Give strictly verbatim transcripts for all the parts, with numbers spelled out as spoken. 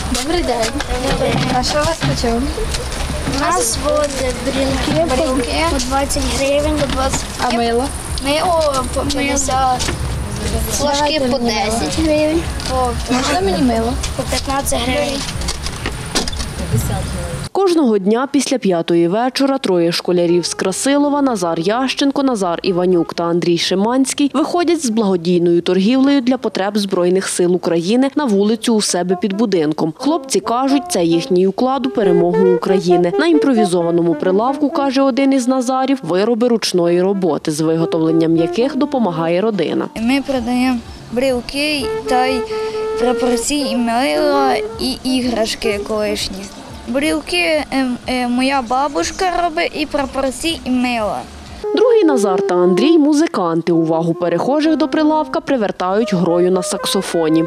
Добрий день. А що у вас по чому? У нас вот брілки, брілки по двадцять гривень, по двадцять. А мило? Мило по п'ятдесят. Флажки по десять гривень, по, Можна мені мило? по п'ятнадцять гривень. Кожного дня після п'ятої вечора троє школярів з Красилова – Назар Ященко, Назар Іванюк та Андрій Шиманський – виходять з благодійною торгівлею для потреб Збройних сил України на вулицю у себе під будинком. Хлопці кажуть, це їхній уклад у перемогу України. На імпровізованому прилавку, каже один із Назарів, вироби ручної роботи, з виготовленням яких допомагає родина. Ми продаємо брілки та й прапорці, і мила, і іграшки колишні. Брілки е, е, моя бабушка робить, і прапорці, і мила. Другий Назар та Андрій – музиканти. Увагу перехожих до прилавка привертають грою на саксофоні.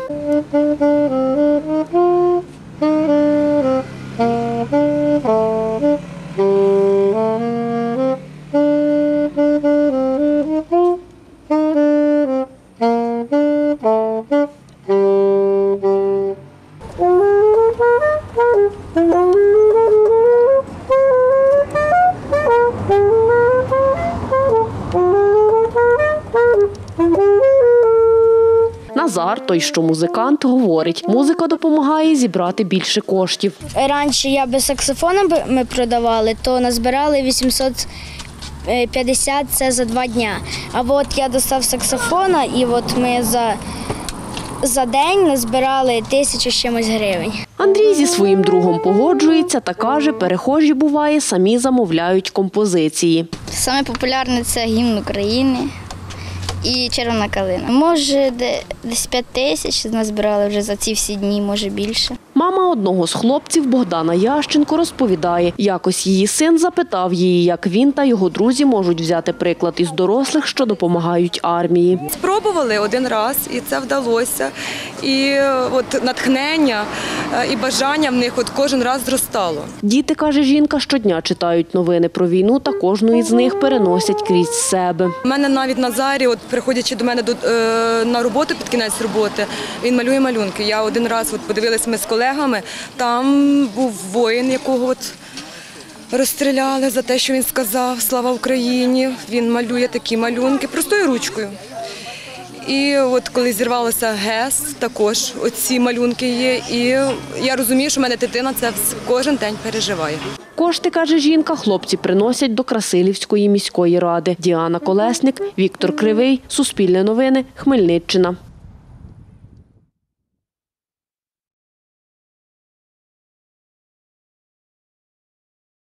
Назар, той, що музикант, говорить, музика допомагає зібрати більше коштів. Раніше я без саксофона ми продавали, то назбирали вісімсот п'ятдесят, це за два дня. А от я достав саксофона, і от ми за, за день назбирали тисячу з чимось гривень. Андрій зі своїм другом погоджується та каже, перехожі, буває, самі замовляють композиції. Саме популярне – це гімн України і червона калина. Може, десь п'ять тисяч назбирали вже за ці всі дні, може більше. Мама одного з хлопців, Богдана Ященко, розповідає, якось її син запитав її, як він та його друзі можуть взяти приклад із дорослих, що допомагають армії. Спробували один раз, і це вдалося. І от натхнення і бажання в них от кожен раз зростало. Діти, каже жінка, щодня читають новини про війну та кожну із них переносять крізь себе. У мене навіть Назарі, от приходячи до мене до, е, на роботу під кінець роботи, він малює малюнки. Я один раз от подивилася ми з колегами, там був воїн, якого от розстріляли за те, що він сказав «Слава Україні». Він малює такі малюнки простою ручкою. І от коли зірвалося ГЕС, також оці малюнки є. І я розумію, що в мене дитина це кожен день переживає. Кошти, каже жінка, хлопці приносять до Красилівської міської ради. Діана Колесник, Віктор Кривий, Суспільне новини, Хмельниччина.